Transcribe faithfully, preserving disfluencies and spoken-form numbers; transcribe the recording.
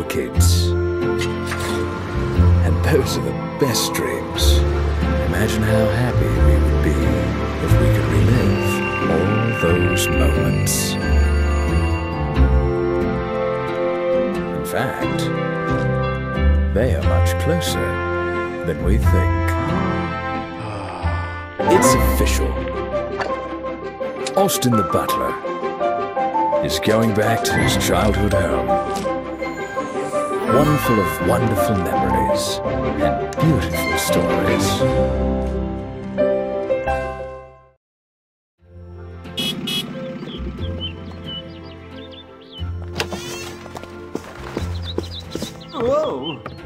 were kids. And those are the best dreams. Imagine how happy we would be if we could relive all those moments. In fact, they are much closer than we think. It's official. Austin the butler is going back to his childhood home. One full of wonderful memories and beautiful stories. Whoa!